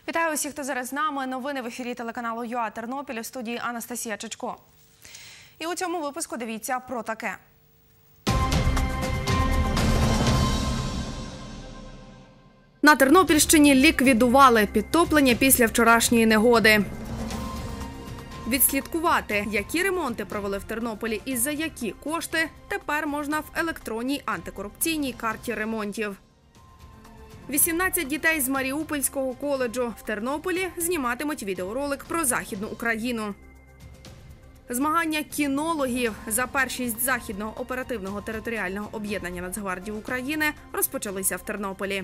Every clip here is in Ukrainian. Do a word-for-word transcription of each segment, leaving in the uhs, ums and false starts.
Вітаю усіх, хто зараз з нами. Новини в ефірі телеканалу ЮА Тернопіль, у студії Анастасія Чечко. І у цьому випуску дивіться про таке. На Тернопільщині ліквідували підтоплення після вчорашньої негоди. Відслідкувати, які ремонти провели в Тернополі і за які кошти, тепер можна в електронній антикорупційній карті ремонтів. вісімнадцять дітей з Маріупольського коледжу в Тернополі зніматимуть відеоролик про Західну Україну. Змагання кінологів за першість Західного оперативного територіального об'єднання Нацгвардії України розпочалися в Тернополі.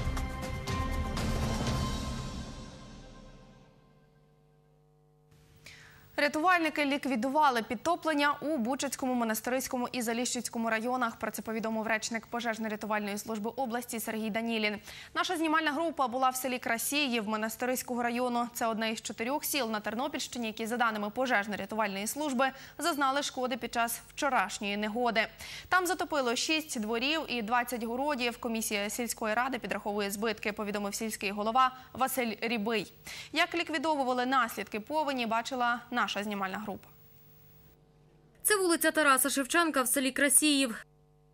Рятувальники ліквідували підтоплення у Бучацькому, Монастириському і Заліщицькому районах. Про це повідомив речник пожежно-рятувальної служби області Сергій Данілін. Наша знімальна група була в селі Красіїв Монастириського району. Це одне із чотирьох сіл на Тернопільщині, які, за даними пожежно-рятувальної служби, зазнали шкоди під час вчорашньої негоди. Там затопило шість дворів і двадцять городів. Комісія сільської ради підраховує збитки, повідомив сільський голова Василь Рібий. Як ліквідовували наслідки повені, бачила наша Наша знімальна група. Це вулиця Тараса Шевченка в селі Красіїв.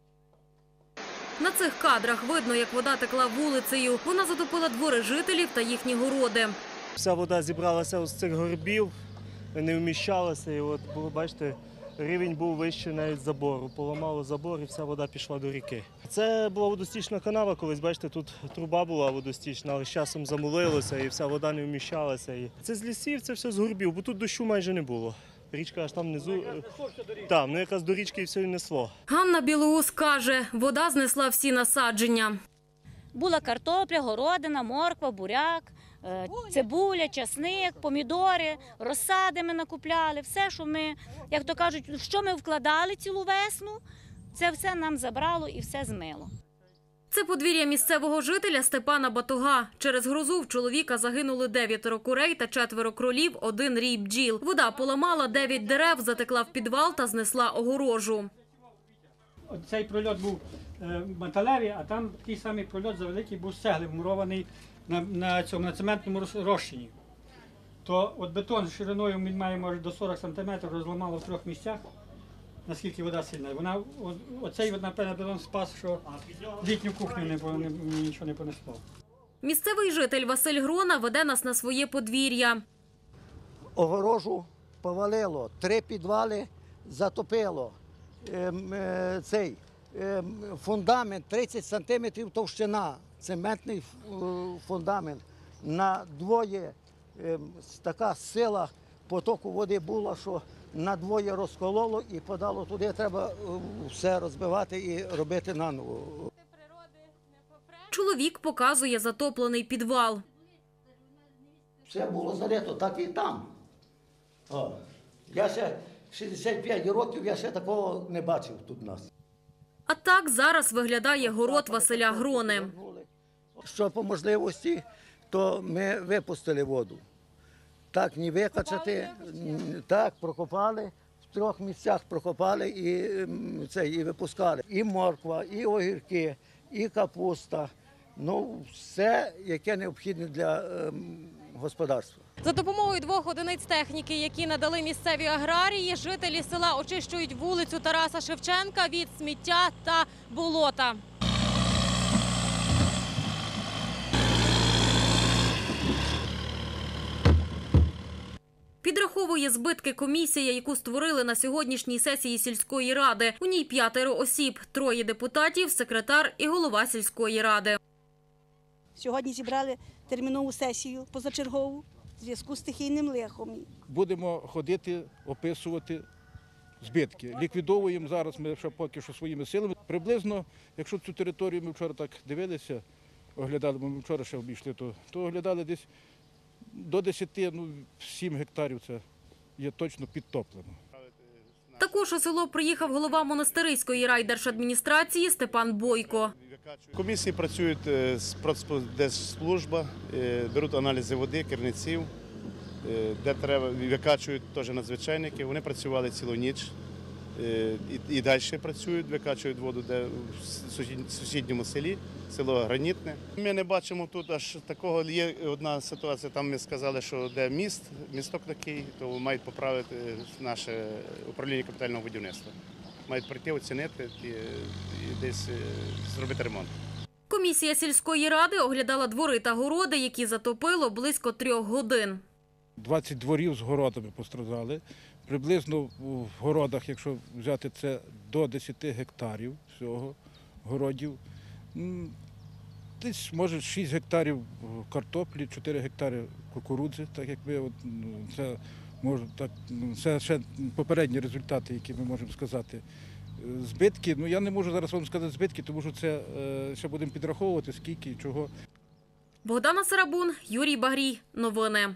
На цих кадрах видно, як вода текла вулицею. Вона затопила двори жителів та їхні городи. Вся вода зібралася з цих горбів, не вміщалася. І от, бачите, рівень був вищий навіть забору. Поламало забор і вся вода пішла до ріки. Це була водостічна канава колись, бачите, тут труба була водостічна, але з часом замулилося і вся вода не вміщалася. І це з лісів, це все з горбів, бо тут дощу майже не було. Річка аж там внизу. Так, ну якраз до річки і все і несло. Ганна Білоус каже, вода знесла всі насадження. Була картопля, городина, морква, буряк, цибуля, часник, помідори, розсади ми накупляли. Все, що ми, як то кажуть, що ми вкладали цілу весну, це все нам забрало і все змило. Це подвір'я місцевого жителя Степана Батуга. Через грозу в чоловіка загинули дев'ятеро курей та четверо кролів, один рій бджіл. Вода поламала дев'ять дерев, затекла в підвал та знесла огорожу. Цей прольот був металевий, а там такий самий прольот завеликий був з цегли, вмурований на, на, цьому, на цементному розчині. То от бетон з шириною він має, може, до сорок сантиметрів, розламало в трьох місцях, наскільки вода сильна. Вона, оцей, напевно, бетон спас, що літню кухню не, не, нічого не понесло. Місцевий житель Василь Грона веде нас на своє подвір'я. Огорожу повалило, три підвали затопило. Ем, е, цей ем, фундамент тридцять сантиметрів товщина, цементний фундамент. На двоє ем, така сила потоку води була, що на двоє розкололо і подало туди. Треба все розбивати і робити наново. Чоловік показує затоплений підвал. Все було залито, так і там. О, я ще шістдесят п'ять років, я ще такого не бачив тут у нас. А так зараз виглядає город Василя Грони. Що по можливості, то ми випустили воду. Так не викачати, так прокопали, в трьох місцях прокопали і, це, і випускали. І морква, і огірки, і капуста. Ну, все, яке необхідне для ем, господарства. За допомогою двох одиниць техніки, які надали місцеві аграрії, жителі села очищують вулицю Тараса Шевченка від сміття та болота. Підраховує збитки комісія, яку створили на сьогоднішній сесії сільської ради. У ній п'ятеро осіб, троє депутатів, секретар і голова сільської ради. Сьогодні зібрали термінову сесію позачергову в зв'язку з стихійним лихом. Будемо ходити, описувати збитки. Ліквідовуємо зараз ми ще поки що своїми силами. Приблизно, якщо цю територію ми вчора так дивилися, оглядали, бо ми вчора ще обійшли, то, то оглядали десь до десяти, ну, сім гектарів це є точно підтоплено. Також у село приїхав голова Монастириської райдержадміністрації Степан Бойко. Комісії працюють з Продспоживслужба, беруть аналізи води, керниців, де треба, викачують теж надзвичайники. Вони працювали цілу ніч і далі працюють, викачують воду в сусідньому селі. село Гранітне. Ми не бачимо тут аж такого. Є одна ситуація, там ми сказали, що де міст, місток такий, то мають поправити наше управління капітального будівництва. Мають прийти, оцінити і, і десь зробити ремонт. Комісія сільської ради оглядала двори та городи, які затопило близько трьох годин. двадцять дворів з городами постраждали. Приблизно в городах, якщо взяти це, до десяти гектарів всього городів. Десь, може, шість гектарів картоплі, чотири гектари кукурудзи, так як ми, це, може, так, це ще попередні результати, які ми можемо сказати. Збитки, ну я не можу зараз вам сказати збитки, тому що це ще будемо підраховувати, скільки і чого. Богдана Сарабун, Юрій Багрій. Новини.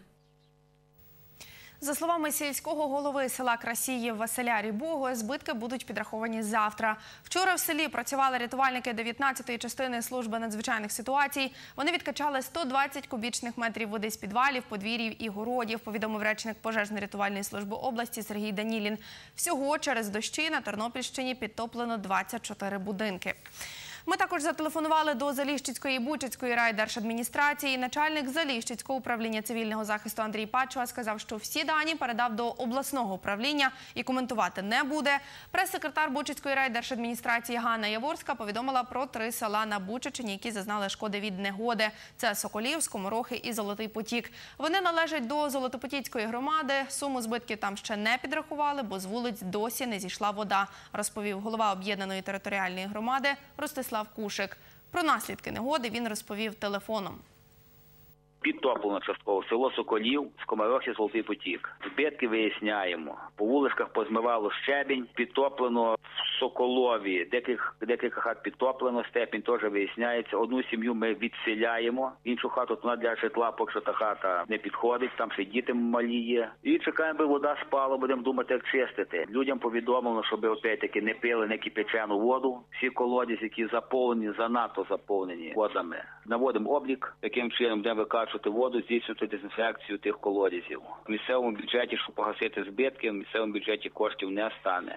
За словами сільського голови села Красіїв Василя Рібого, збитки будуть підраховані завтра. Вчора в селі працювали рятувальники дев'ятнадцятої частини служби надзвичайних ситуацій. Вони відкачали сто двадцять кубічних метрів води з підвалів, подвір'їв і городів, повідомив речник пожежно-рятувальної служби області Сергій Данілін. Всього через дощі на Тернопільщині підтоплено двадцять чотири будинки. Ми також зателефонували до Заліщицької і Бучацької райдержадміністрації. Начальник Заліщицького управління цивільного захисту Андрій Пачуа сказав, що всі дані передав до обласного управління і коментувати не буде. Прес-секретар Бучацької райдержадміністрації Ганна Яворська повідомила про три села на Бучаччині, які зазнали шкоди від негоди. Це Соколів, Скоморохи і Золотий Потік. Вони належать до Золотопотіцької громади. Суму збитків там ще не підрахували, бо з вулиць досі не зійшла вода, розповів голова об'єднаної територіальної громади Ростислав Кушик. Про наслідки негоди він розповів телефоном. Підтоплено частково село Соколів, Скоморохи, Золотий Потік. Збитки виясняємо. По вуличках позмивало щебінь, підтоплено в Соколові. Деких, декілька хат підтоплено, степінь теж виясняється. Одну сім'ю ми відселяємо, іншу хату вона для житла, поки що та хата не підходить, там ще діти малі є. І чекаємо, аби вода спала, будемо думати, як чистити. Людям повідомлено, щоб опять-таки не пили не кипячену воду. Всі колодязі, які заповнені, занадто заповнені водами. Наводимо облік, яким чином будемо викачувати воду, здійснювати дезінфекцію тих колодязів. В місцевому бюджеті, щоб погасити збитки, в місцевому бюджеті коштів не стане.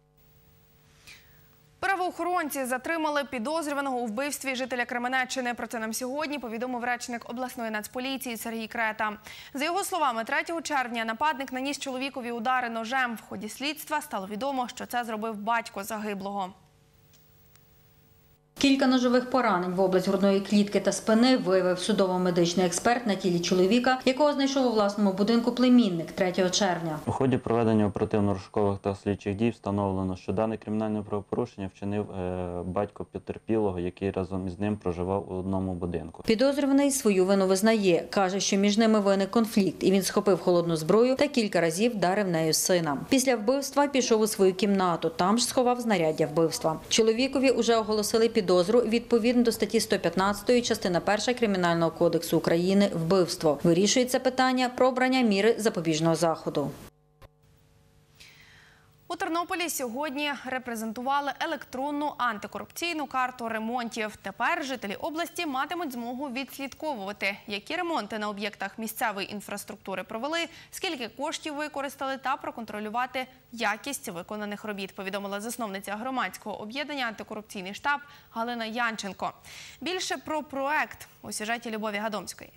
Правоохоронці затримали підозрюваного у вбивстві жителя Кременеччини. Про це нам сьогодні повідомив речник обласної нацполіції Сергій Крета. За його словами, третього червня нападник наніс чоловікові удари ножем. В ході слідства стало відомо, що це зробив батько загиблого. Кілька ножових поранень в область грудної клітки та спини виявив судово-медичний експерт на тілі чоловіка, якого знайшов у власному будинку племінник третього червня. У ході проведення оперативно-розшукових та слідчих дій встановлено, що дане кримінальне правопорушення вчинив е, батько потерпілого, який разом із ним проживав у одному будинку. Підозрюваний свою вину визнає. Каже, що між ними виник конфлікт, і він схопив холодну зброю та кілька разів вдарив нею сина. Після вбивства пішов у свою кімнату, там ж сховав знаряддя вбивства. Чоловікові уже оголосили підозру відповідно до статті сто п'ятнадцять, частина перша Кримінального кодексу України «Вбивство». Вирішується питання про обрання міри запобіжного заходу. У Тернополі сьогодні репрезентували електронну антикорупційну карту ремонтів. Тепер жителі області матимуть змогу відслідковувати, які ремонти на об'єктах місцевої інфраструктури провели, скільки коштів використали та проконтролювати якість виконаних робіт, повідомила засновниця громадського об'єднання «Антикорупційний штаб» Галина Янченко. Більше про проект у сюжеті Любові Гадомської.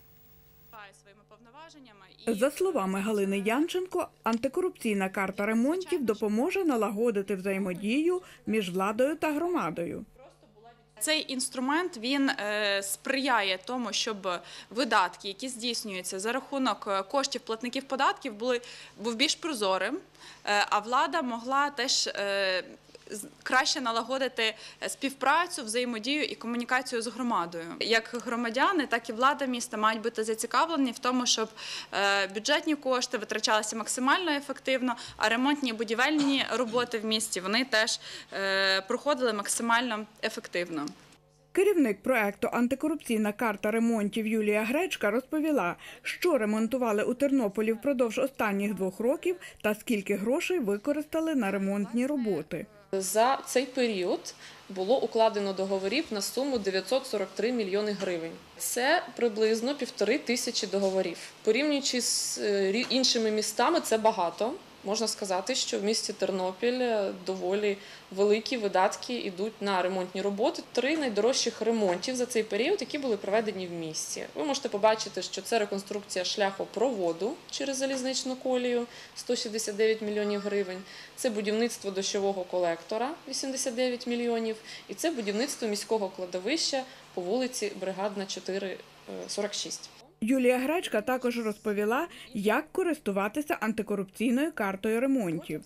За словами Галини Янченко, антикорупційна карта ремонтів допоможе налагодити взаємодію між владою та громадою. Цей інструмент, він е, сприяє тому, щоб видатки, які здійснюються за рахунок коштів платників податків, були, був більш прозорим, е, а влада могла теж е, краще налагодити співпрацю, взаємодію і комунікацію з громадою. Як громадяни, так і влада міста мають бути зацікавлені в тому, щоб бюджетні кошти витрачалися максимально ефективно, а ремонтні і будівельні роботи в місті, вони теж проходили максимально ефективно. Керівник проекту «Антикорупційна карта ремонтів» Юлія Гречка розповіла, що ремонтували у Тернополі впродовж останніх двох років та скільки грошей використали на ремонтні роботи. За цей період було укладено договорів на суму дев'ятсот сорок три мільйони гривень. Це приблизно півтори тисячі договорів. Порівнюючи з іншими містами, це багато. можна сказати, що в місті Тернопіль доволі великі видатки йдуть на ремонтні роботи. Три найдорожчих ремонтів за цей період, які були проведені в місті. Ви можете побачити, що це реконструкція шляхопроводу через залізничну колію – сто шістдесят дев'ять мільйонів гривень, це будівництво дощового колектора – вісімдесят дев'ять мільйонів, і це будівництво міського кладовища по вулиці Бригадна чотири сорок шість. Юлія Гречка також розповіла, як користуватися антикорупційною картою ремонтів.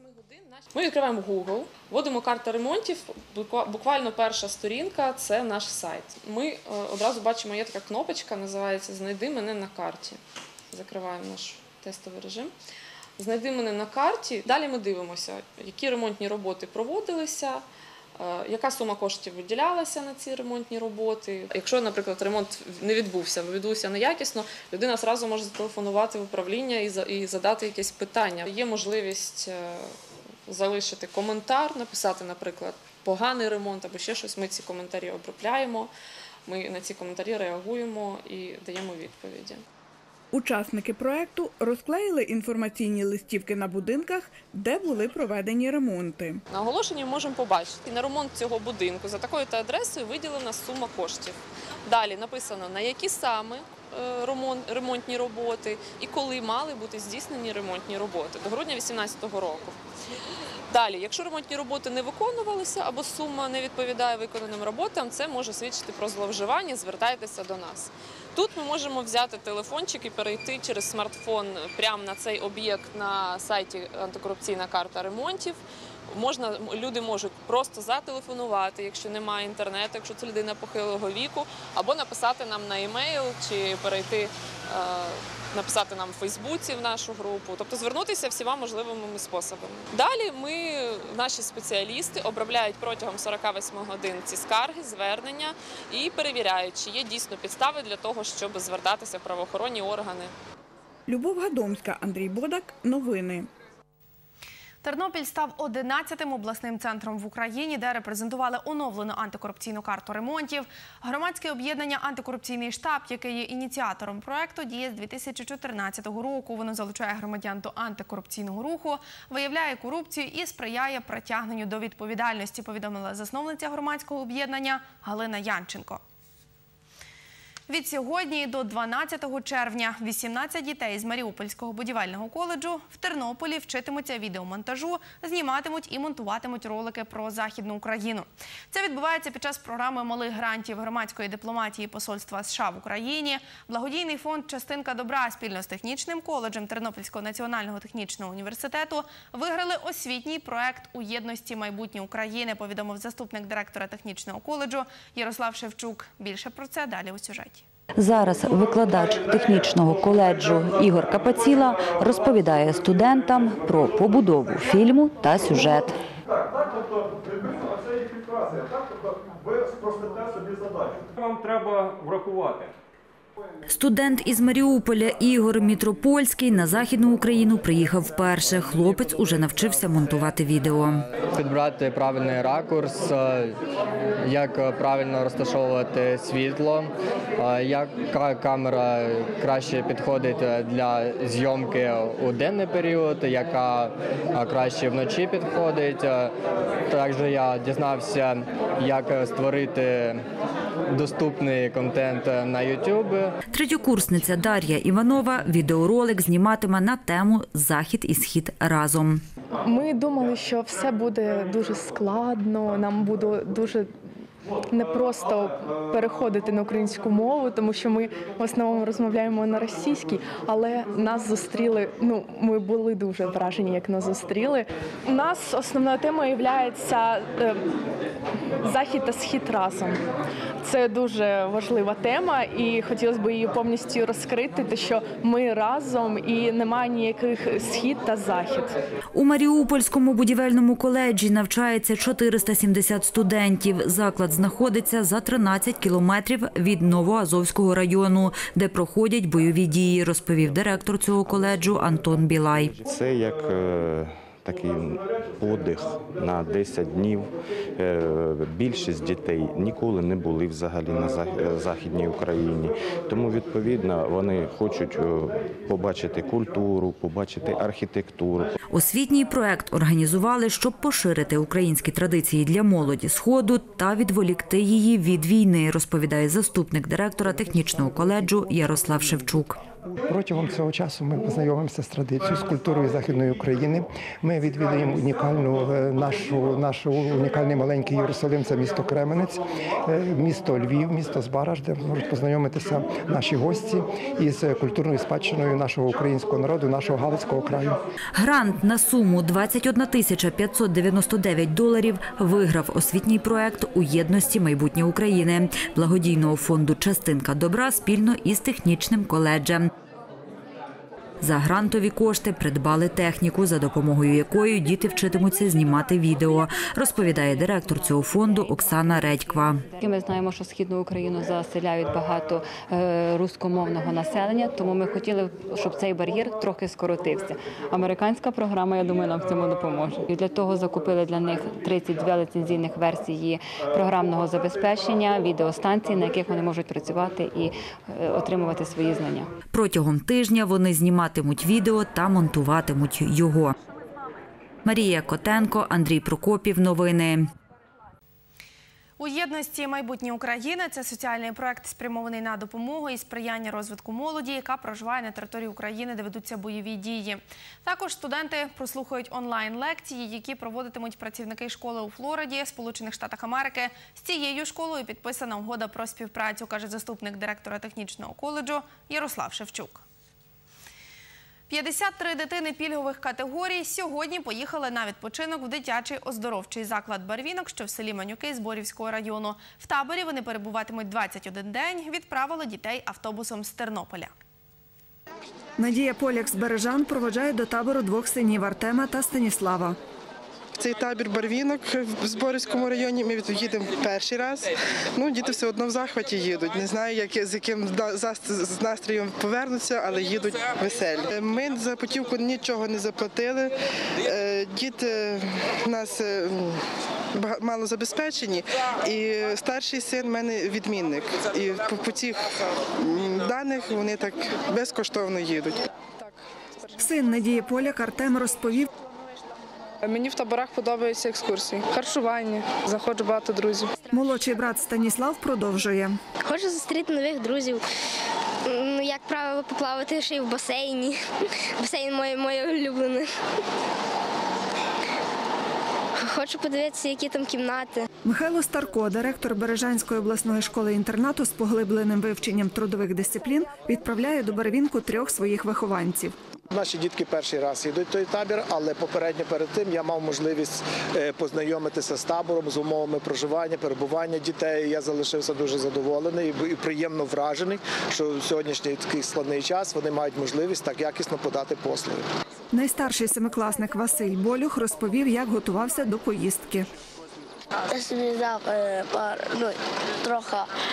Ми відкриваємо Google, вводимо карта ремонтів, буквально перша сторінка – це наш сайт. Ми одразу бачимо, є така кнопочка, називається «Знайди мене на карті». Закриваємо наш тестовий режим. «Знайди мене на карті». Далі ми дивимося, які ремонтні роботи проводилися, яка сума коштів виділялася на ці ремонтні роботи. Якщо, наприклад, ремонт не відбувся, відбувся неякісно, людина одразу може зателефонувати в управління і задати якесь питання. Є можливість залишити коментар, написати, наприклад, поганий ремонт або ще щось. Ми ці коментарі обробляємо, ми на ці коментарі реагуємо і даємо відповіді. Учасники проекту розклеїли інформаційні листівки на будинках, де були проведені ремонти. На оголошенні можемо побачити, на ремонт цього будинку за такою-то адресою виділена сума коштів. Далі написано, на які саме ремонтні роботи і коли мали бути здійснені ремонтні роботи до грудня дві тисячі вісімнадцятого року. Далі, якщо ремонтні роботи не виконувалися або сума не відповідає виконаним роботам, це може свідчити про зловживання, звертайтеся до нас. Тут ми можемо взяти телефончик і перейти через смартфон прямо на цей об'єкт на сайті «Антикорупційна карта ремонтів». Можна, люди можуть просто зателефонувати, якщо немає інтернету, якщо це людина похилого віку, або написати нам на емейл, чи перейти, е, написати нам в Фейсбуці в нашу групу, тобто звернутися всіма можливими способами. Далі ми, наші спеціалісти обробляють протягом сорока восьми годин ці скарги, звернення і перевіряють, чи є дійсно підстави для того, щоб звертатися в правоохоронні органи. Любов Гадомська, Андрій Бодак. Новини. Тернопіль став одинадцятим обласним центром в Україні, де репрезентували оновлену антикорупційну карту ремонтів. Громадське об'єднання «Антикорупційний штаб», яке є ініціатором проекту, діє з дві тисячі чотирнадцятого року. Воно залучає громадян до антикорупційного руху, виявляє корупцію і сприяє притягненню до відповідальності, повідомила засновниця громадського об'єднання Галина Янченко. Від сьогодні до дванадцятого червня вісімнадцять дітей з Маріупольського будівельного коледжу в Тернополі вчитимуться відеомонтажу, зніматимуть і монтуватимуть ролики про Західну Україну. Це відбувається під час програми малих грантів громадської дипломатії Посольства США в Україні. Благодійний фонд «Частинка добра» спільно з технічним коледжем Тернопільського національного технічного університету виграли освітній проект «У єдності майбутнє України», повідомив заступник директора технічного коледжу Ярослав Шевчук. Більше про це далі у сюжеті. Зараз викладач технічного коледжу Ігор Капаціла розповідає студентам про побудову фільму та сюжет. Ви спростите собі задачу. Вам треба врахувати. Студент із Маріуполя Ігор Мітропольський на Західну Україну приїхав вперше. Хлопець уже навчився монтувати відео. Підбирати правильний ракурс, як правильно розташовувати світло, яка камера краще підходить для зйомки у денний період, яка краще вночі підходить. Також я дізнався, як створити доступний контент на ютуб. Третьокурсниця Дар'я Іванова відеоролик зніматиме на тему «Захід і Схід разом». Ми думали, що все буде дуже складно, нам буде дуже не просто переходити на українську мову, тому що ми в основному розмовляємо на російській, але нас зустріли, ну, ми були дуже вражені, як нас зустріли. У нас основною темою є е, захід та схід разом. Це дуже важлива тема і хотілося б її повністю розкрити, те, що ми разом і немає ніяких схід та захід. У Маріупольському будівельному коледжі навчається чотириста сімдесят студентів. Заклад знаходиться за тринадцять кілометрів від Новоазовського району, де проходять бойові дії, розповів директор цього коледжу Антон Білай. Це як такий подих на десять днів. Більшість дітей ніколи не були взагалі на Західній Україні. Тому, відповідно, вони хочуть побачити культуру, побачити архітектуру. Освітній проект організували, щоб поширити українські традиції для молоді Сходу та відволікти її від війни, розповідає заступник директора технічного коледжу Ярослав Шевчук. Протягом цього часу ми познайомимося з традицією, з культурою Західної України. Ми відвідаємо унікальну нашу, нашу унікальний маленький Єрусалим, це місто Кременець, місто Львів, місто Збараж, де можуть познайомитися наші гості із культурною спадщиною нашого українського народу, нашого Галицького краю. Грант на суму двадцять одна тисяча п'ятсот дев'яносто дев'ять доларів виграв освітній проект у єдності майбутнє України благодійного фонду «Частинка добра» спільно із технічним коледжем. За грантові кошти придбали техніку, за допомогою якої діти вчитимуться знімати відео, розповідає директор цього фонду Оксана Редьква. Ми знаємо, що Східну Україну заселяють багато руськомовного населення, тому ми хотіли, щоб цей бар'єр трохи скоротився. Американська програма, я думаю, нам в цьому допоможе. І для того закупили для них тридцять дві ліцензійних версії програмного забезпечення, відеостанцій, на яких вони можуть працювати і отримувати свої знання. Протягом тижня вони зніматимуть відео та монтуватимуть його. Марія Котенко, Андрій Прокопів. Новини. У єдності майбутнє України – це соціальний проект, спрямований на допомогу і сприяння розвитку молоді, яка проживає на території України, де ведуться бойові дії. Також студенти прослухають онлайн-лекції, які проводитимуть працівники школи у Флориді, Сполучених Штатах Америки. З цією школою підписана угода про співпрацю, каже заступник директора технічного коледжу Ярослав Шевчук. п'ятдесят три дитини пільгових категорій сьогодні поїхали на відпочинок в дитячий оздоровчий заклад «Барвінок», що в селі Манюки Зборівського району. В таборі вони перебуватимуть двадцять один день, відправили дітей автобусом з Тернополя. Надія Поляк з Бережан проводжає до табору двох синів – Артема та Станіслава. Цей табір «Барвінок» в Зборівському районі ми їдемо перший раз. Ну, діти все одно в захваті їдуть. Не знаю, як, з яким з настроєм повернуться, але їдуть веселі. Ми за путівку нічого не заплатили. Діти у нас мало забезпечені, і старший син в мене відмінник. І по цих даних вони так безкоштовно їдуть. Син Надії Поляк Артем розповів, мені в таборах подобаються екскурсії, харчування, заходжу багато друзів. Молодший брат Станіслав продовжує. Хочу зустріти нових друзів, ну, як правило, поплавати ще й в басейні. Басейн моє, моє улюблене. Хочу подивитися, які там кімнати. Михайло Старко, директор Бережанської обласної школи-інтернату з поглибленим вивченням трудових дисциплін, відправляє до Барвінку трьох своїх вихованців. Наші дітки перший раз їдуть в той табір, але попередньо перед тим я мав можливість познайомитися з табором, з умовами проживання, перебування дітей. Я залишився дуже задоволений і приємно вражений, що в сьогоднішній такий складний час вони мають можливість так якісно подати послуги. Найстарший семикласник Василь Болюх розповів, як готувався до поїздки. Я собі взяв ну, трохи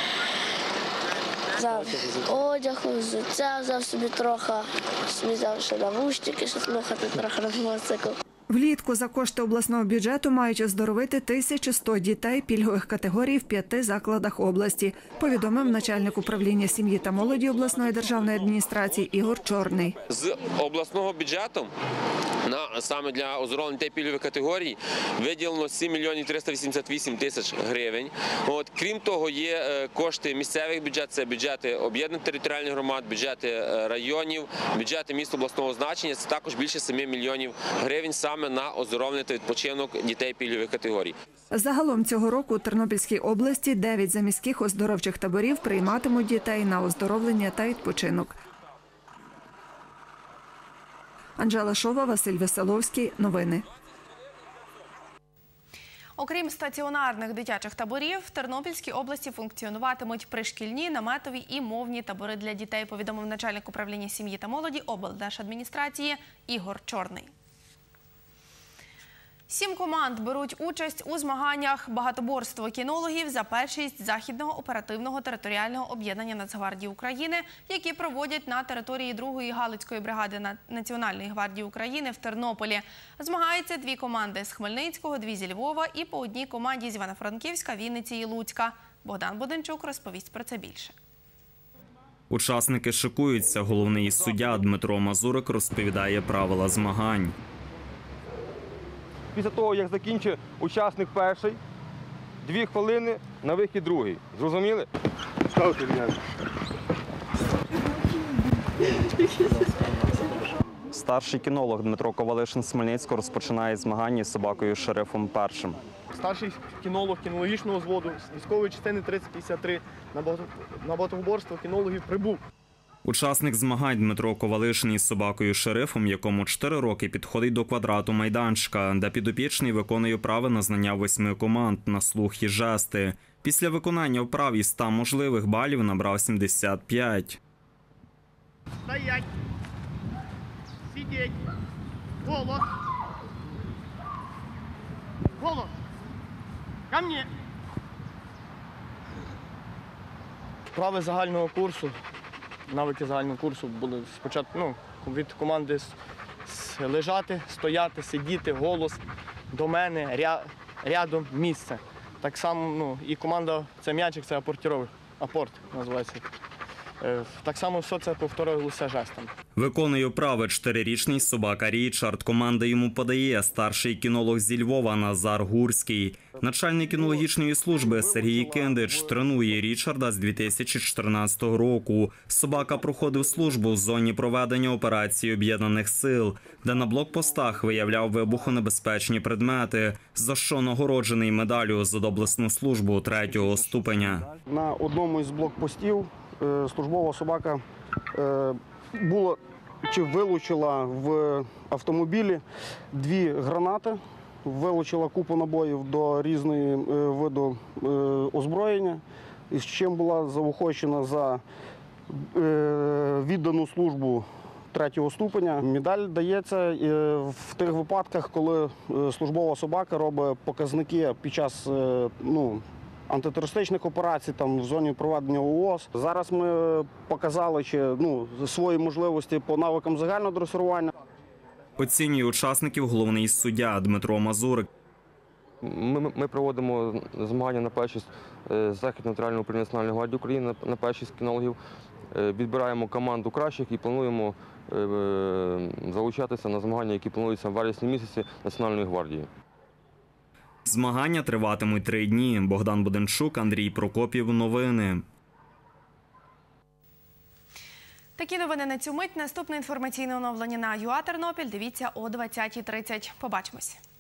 взяв одягу, взуття, взяв собі трохи, собі взяв ще навушники, щоб слухати трохи музику. Влітку за кошти обласного бюджету мають оздоровити тисячу сто дітей пільгових категорій в п'яти закладах області, повідомив начальник управління сім'ї та молоді обласної державної адміністрації Ігор Чорний. З обласного бюджету на саме для оздоровлення дітей пільгових категорій виділено сім мільйонів триста вісімдесят вісім тисяч гривень. От, крім того, є кошти місцевих бюджетів, це бюджети об'єднаних територіальних громад, бюджети районів, бюджети міст обласного значення. Це також більше семи мільйонів гривень саме на оздоровлення та відпочинок дітей пільгових категорій. Загалом цього року у Тернопільській області дев'ять заміських оздоровчих таборів прийматимуть дітей на оздоровлення та відпочинок. Анжела Шова, Василь Веселовський. Новини. Окрім стаціонарних дитячих таборів, в Тернопільській області функціонуватимуть пришкільні, наметові і мовні табори для дітей, повідомив начальник управління сім'ї та молоді облдержадміністрації Ігор Чорний. Сім команд беруть участь у змаганнях багатоборство кінологів за першість Західного оперативного територіального об'єднання Нацгвардії України, які проводять на території другої Галицької бригади Національної гвардії України в Тернополі. Змагаються дві команди з Хмельницького, дві зі Львова і по одній команді з Івано-Франківська, Вінниці і Луцька. Богдан Буденчук розповість про це більше. Учасники шикуються. Головний суддя Дмитро Мазурик розповідає правила змагань. Після того, як закінчить учасник перший, дві хвилини на вихід другий. Зрозуміли? Старший кінолог Дмитро Ковалишин з Хмельницького розпочинає змагання з собакою-шерифом першим. Старший кінолог кінологічного взводу з військової частини тридцять п'ятдесят три на багатоборство кінологів прибув. Учасник змагань Дмитро Ковалишин із собакою-шерифом, якому чотири роки, підходить до квадрату майданчика, де підопічний виконує вправи на знання восьми команд на слух і жести. Після виконання вправ із ста можливих балів набрав сімдесят п'ять. Стоять! Сидіть! Голос! Голос! Ко мне! Вправи загального курсу, навики загального курсу були спочатку ну, від команди лежати, стояти, сидіти, голос, до мене, ря, рядом, місце. Так само ну, і команда, це м'ячик, це апортіровий, апорт називається. Так само все це повторювалося жестами. Виконує вправи чотирирічний собака Річард. Команда йому подає старший кінолог зі Львова Назар Гурський. Начальник кінологічної служби Сергій Киндич тренує Річарда з дві тисячі чотирнадцятого року. Собака проходив службу в зоні проведення операції Об'єднаних сил, де на блокпостах виявляв вибухонебезпечні предмети, за що нагороджений медаллю за доблесну службу третього ступеня. На одному із блокпостів службова собака була чи вилучила в автомобілі дві гранати, вилучила купу набоїв до різної виду озброєння, із чим була заохочена за віддану службу третього ступеня. Медаль дається в тих випадках, коли службова собака робить показники під час ну, антитерористичних операцій, там, в зоні проведення ООС. Зараз ми показали чи, ну, свої можливості по навикам загального дресирування. Оцінює учасників головний суддя Дмитро Мазурик. Ми, ми проводимо змагання на першість Західного територіального управління Національної гвардії України, на першість кінологів. Відбираємо команду кращих і плануємо залучатися на змагання, які плануються в вересні місяці Національної гвардії. Змагання триватимуть три дні. Богдан Буденчук, Андрій Прокопів. Новини. Такі новини на цю мить. Наступне інформаційне оновлення на ЮА Тернопіль. Дивіться о двадцятій тридцять. Побачимось.